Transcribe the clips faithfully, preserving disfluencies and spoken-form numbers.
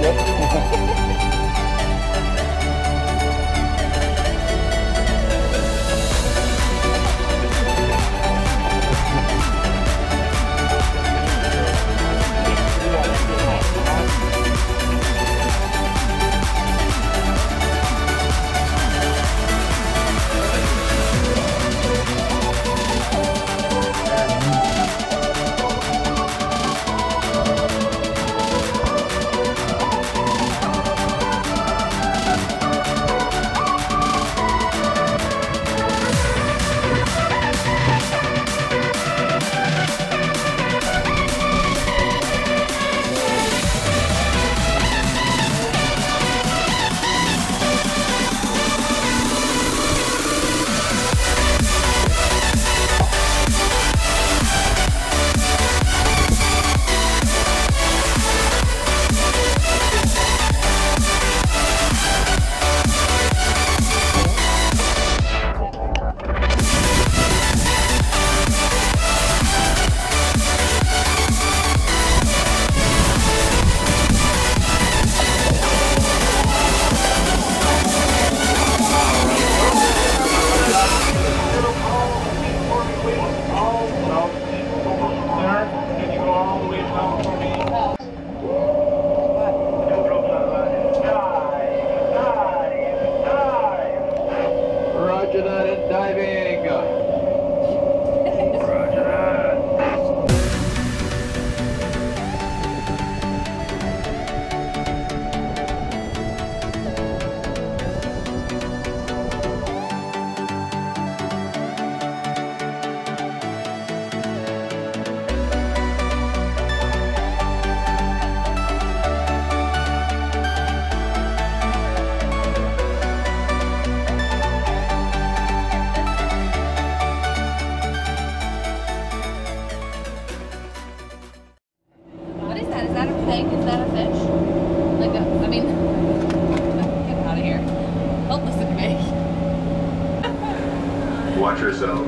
Yep. Roger that, and diving. Roger that. What is that? Is that a pig? Is that a fish? Like a, I mean, get out of here. Help us with me. Watch yourself.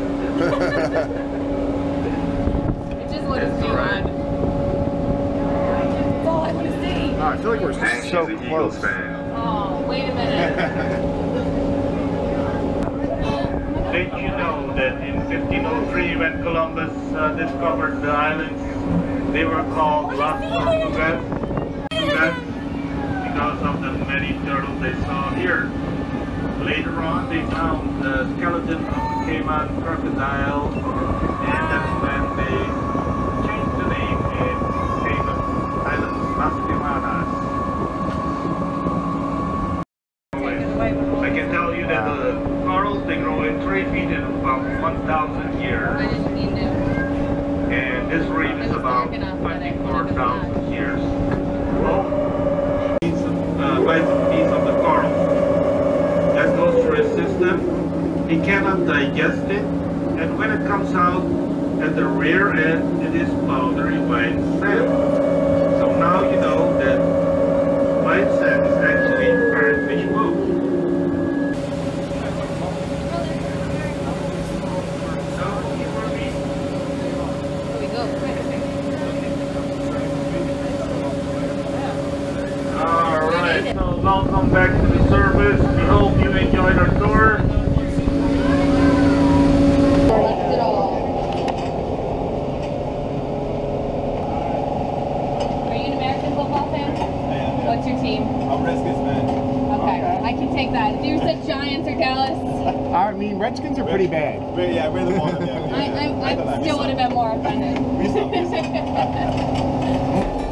It just looks It's too alright. odd. That's all I want to see. Oh, I feel like we're Hank so is an close. Eagles fan. Oh, wait a minute. Did you know that in fifteen oh three, when Columbus uh, discovered the islands, they were called Las Tortugas Tortugas because of the many turtles they saw here. Later on, they found the skeleton of the Cayman crocodile, and that's when they changed the name and became the islands Las Caymanas. I can tell you that the corals, they grow in three feet in about one thousand years. I didn't mean to. And this reef is about twenty-four thousand years. Well, piece of, uh, bites a piece of the coral. That goes through his system. He cannot digest it, and when it comes out at the rear end, it is powdery white sand. So now you know that white sand is actually parrotfish poo. Here we go. Alright, so welcome back to the service. We hope you enjoyed our tour. Left it all. Are you an American football fan? Yeah, What's your team? I'm Redskins fan. Okay, I can take that. If you said Giants or Dallas, I mean, Redskins are pretty bad. Yeah, we're the one. Yeah, I, I, I still would have been more offended. We saw, we saw.